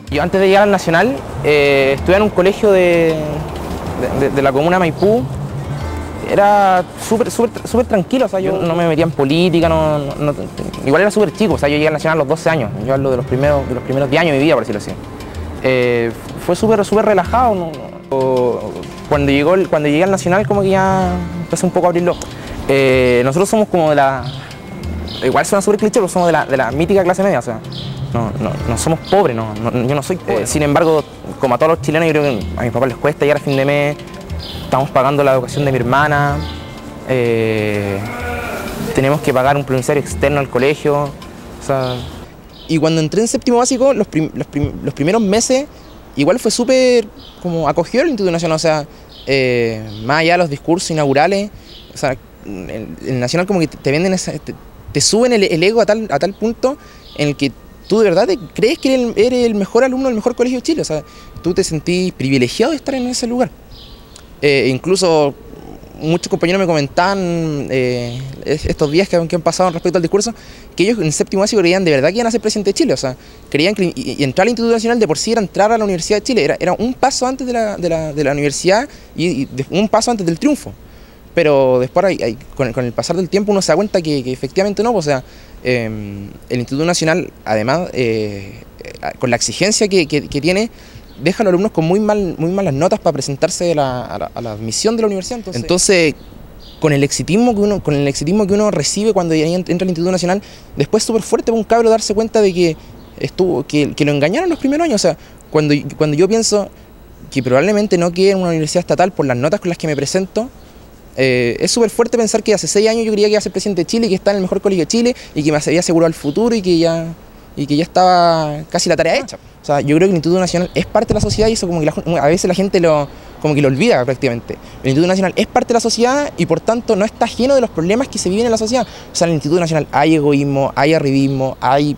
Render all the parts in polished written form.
Yo antes de llegar al Nacional estudié en un colegio de la comuna de Maipú. Era súper tranquilo, o sea, yo no me metía en política, igual era súper chico, o sea, yo llegué al Nacional a los 12 años, yo hablo de los primeros 10 años de mi vida, por decirlo así. Fue súper relajado, cuando llegué al Nacional como que ya empecé un poco a abrir los ojos. Nosotros somos como de la, igual suena súper cliché, pero somos de la mítica clase media, o sea, no somos pobres, yo no soy pobre. Sin embargo, como a todos los chilenos, yo creo que a mis papás les cuesta llegar a fin de mes. Estamos pagando la educación de mi hermana, tenemos que pagar un planificario externo al colegio. O sea. Y cuando entré en séptimo básico, los primeros meses, igual fue súper como acogido el Instituto Nacional, o sea, más allá de los discursos inaugurales, o sea, el Nacional como que te venden, te suben el ego a tal punto en el que tú de verdad crees que eres el mejor alumno del mejor colegio de Chile, o sea, tú te sentís privilegiado de estar en ese lugar. Incluso muchos compañeros me comentaban estos días que han pasado respecto al discurso, que ellos en séptimo básico creían de verdad que iban a ser presidente de Chile, o sea, creían que y entrar al Instituto Nacional de por sí era entrar a la Universidad de Chile, era un paso antes de la universidad y un paso antes del triunfo. Pero después, con el pasar del tiempo, uno se da cuenta que efectivamente no, o sea, el Instituto Nacional, además, con la exigencia que tiene, deja a los alumnos con muy malas notas para presentarse a la admisión de la universidad. Entonces con el exitismo que uno recibe cuando entra al Instituto Nacional, después es súper fuerte para un cabro darse cuenta de que lo engañaron los primeros años. O sea, cuando yo pienso que probablemente no quede en una universidad estatal por las notas con las que me presento, es súper fuerte pensar que hace 6 años yo creía que iba a ser presidente de Chile, que está en el mejor colegio de Chile y que me había asegurado el futuro y que ya estaba casi la tarea hecha. O sea, yo creo que el Instituto Nacional es parte de la sociedad y eso como que a veces la gente como que lo olvida prácticamente. El Instituto Nacional es parte de la sociedad y por tanto no está ajeno de los problemas que se viven en la sociedad. O sea, en el Instituto Nacional hay egoísmo, hay arribismo, hay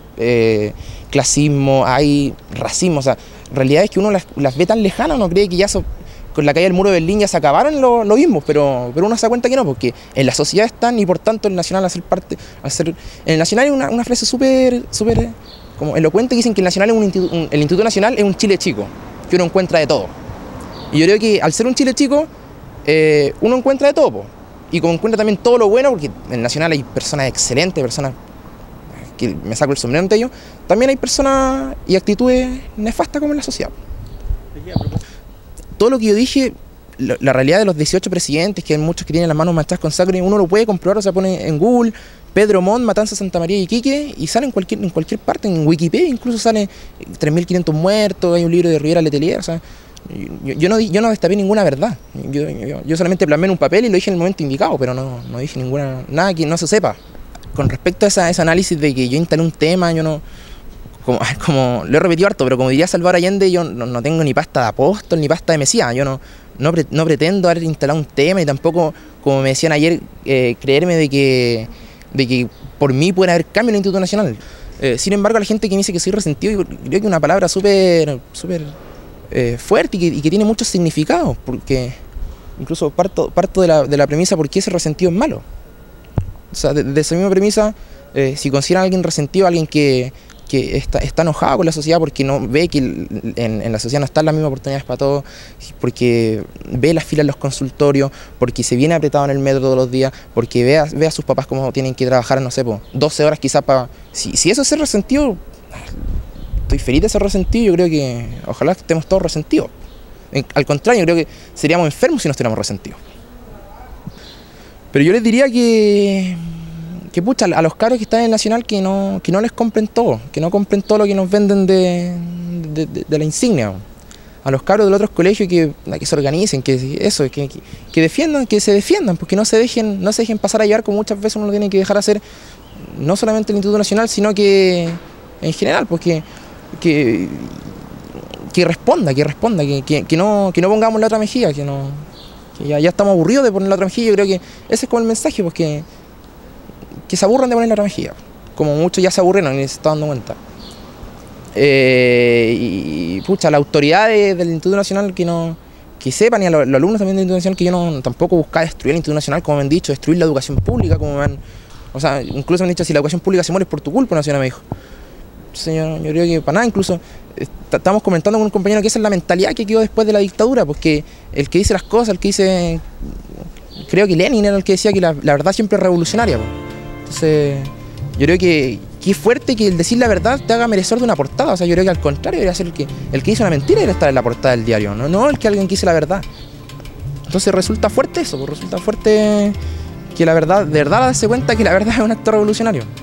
clasismo, hay racismo. O sea, realidades que uno las ve tan lejanas, uno cree que ya con la caída del muro de Berlín ya se acabaron los ismos, pero uno se da cuenta que no, porque en la sociedad están y por tanto el Nacional en el Nacional hay una frase súper como elocuente que dicen que el Instituto Nacional es un Chile chico, que uno encuentra de todo. Y yo creo que al ser un Chile chico, uno encuentra de todo, po. Y como encuentra también todo lo bueno, porque en el Nacional hay personas excelentes, personas que me saco el sombrero ante ellos, también hay personas y actitudes nefastas como en la sociedad. Todo lo que yo dije, la realidad de los 18 presidentes, que hay muchos que tienen las manos manchadas con sangre, uno lo puede comprobar, o sea, pone en Google Pedro Montt, Matanza, Santa María y Iquique, y sale en cualquier parte, en Wikipedia incluso sale 3.500 muertos, hay un libro de Rivera Letelier, o sea, yo no destapé ninguna verdad, yo solamente plasmé en un papel y lo dije en el momento indicado, pero no dije nada que no se sepa. Con respecto a ese análisis de que yo instalé un tema, yo no... Como lo he repetido harto, pero como diría Salvador Allende, yo no tengo ni pasta de apóstol ni pasta de Mesías. Yo no pretendo haber instalado un tema y tampoco, como me decían ayer, creerme de que por mí puede haber cambio en el Instituto Nacional. Sin embargo, a la gente que me dice que soy resentido, yo creo que es una palabra súper fuerte y que tiene muchos significados, porque incluso parto de la premisa por qué ese resentido es malo. O sea, de esa misma premisa, si consideran a alguien resentido, alguien que está enojado con la sociedad porque no ve que en la sociedad no están las mismas oportunidades para todos, porque ve las filas en los consultorios, porque se viene apretado en el metro todos los días, porque ve a sus papás cómo tienen que trabajar, no sé, 12 horas quizás para... Si eso es ser resentido, estoy feliz de ser resentido, yo creo que ojalá estemos todos resentidos. Al contrario, yo creo que seríamos enfermos si no estuviéramos resentidos. Pero yo les diría que pucha, a los caros que están en el Nacional que no les compren todo, que no compren todo lo que nos venden de la insignia. A los caros de los otros colegios que se organicen, que defiendan, que se defiendan, porque no se dejen pasar a llevar, como muchas veces uno lo tiene que dejar hacer, no solamente el Instituto Nacional, sino que en general, porque que responda, que no pongamos la otra mejilla, que ya estamos aburridos de poner la otra mejilla. Yo creo que ese es como el mensaje, pues que se aburran de poner la otra mejilla, como muchos ya se aburrieron y se están dando cuenta. Y pucha, la autoridad del Instituto Nacional que sepan, y a los alumnos también del Instituto Nacional, que yo tampoco buscaba destruir el Instituto Nacional, como me han dicho, destruir la educación pública, o sea, incluso me han dicho, si la educación pública se muere es por tu culpa, Nacional me dijo. Entonces yo creo que para nada, incluso estamos comentando con un compañero que esa es la mentalidad que quedó después de la dictadura, porque el que dice las cosas, el que dice, creo que Lenin era el que decía que la verdad siempre es revolucionaria, pues. Entonces yo creo que es fuerte que el decir la verdad te haga merecedor de una portada. O sea, yo creo que al contrario debería ser el que hizo una mentira debería estar en la portada del diario, no el que alguien que dice la verdad. Entonces resulta fuerte eso, pues resulta fuerte que la verdad, de verdad darse cuenta que la verdad es un acto revolucionario.